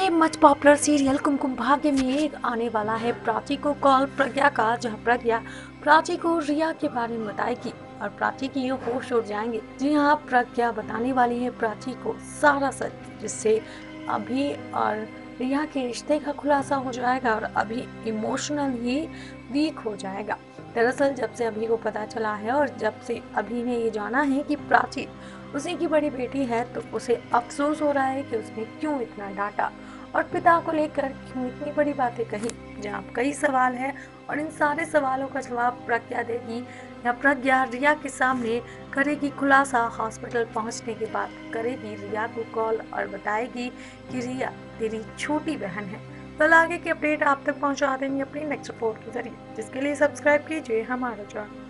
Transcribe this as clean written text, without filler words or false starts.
देखिए much popular serial Kumkum Bhagya में एक आने वाला है प्राची को कॉल प्रज्ञा का, जहां प्रज्ञा प्राची को रिया के बारे में बताएगी और प्राची की ये होश उड़ जाएंगे। जी हाँ, प्रज्ञा बताने वाली है प्राची को सारा सच, जिससे अभी और रिया के रिश्ते का खुलासा हो जाएगा और अभी इमोशनल ही वीक हो जाएगा। दरअसल जब से अभी को पता चला है और जब से अभी ने ये जाना है कि प्राची उसी की बड़ी बेटी है, तो उसे अफसोस हो रहा है कि उसने क्यों इतना डांटा और पिता को लेकर क्यों इतनी बड़ी बातें कही। जहाँ कई सवाल हैं और इन सारे सवालों का जवाब प्रज्ञा देगी या प्रज्ञा रिया के सामने करेगी खुलासा। हॉस्पिटल पहुंचने के बाद करेगी रिया को कॉल और बताएगी कि रिया तेरी छोटी बहन है। कल आगे की अपडेट आप तक पहुंचा देंगे अपनी नेक्स्ट रिपोर्ट के जरिए, जिसके लिए सब्सक्राइब कीजिए हमारा चैनल।